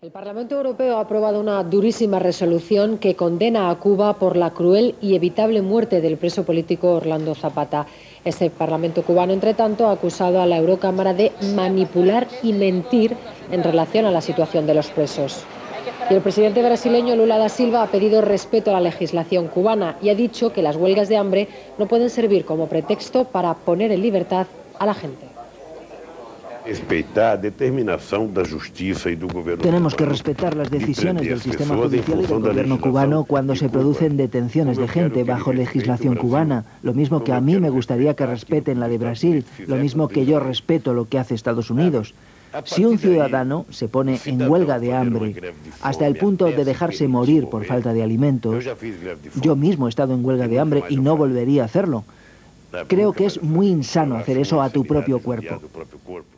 El Parlamento Europeo ha aprobado una durísima resolución que condena a Cuba por la cruel y evitable muerte del preso político Orlando Zapata. Este Parlamento cubano, entre tanto, ha acusado a la Eurocámara de manipular y mentir en relación a la situación de los presos. Y el presidente brasileño Lula da Silva ha pedido respeto a la legislación cubana y ha dicho que las huelgas de hambre no pueden servir como pretexto para poner en libertad a la gente. Tenemos que respetar las decisiones del sistema judicial y del gobierno cubano cuando se producen detenciones de gente bajo legislación cubana. Lo mismo que a mí me gustaría que respeten la de Brasil, lo mismo que yo respeto lo que hace Estados Unidos. Si un ciudadano se pone en huelga de hambre hasta el punto de dejarse morir por falta de alimentos, yo mismo he estado en huelga de hambre y no volvería a hacerlo. Creo que es muy insano hacer eso a tu propio cuerpo.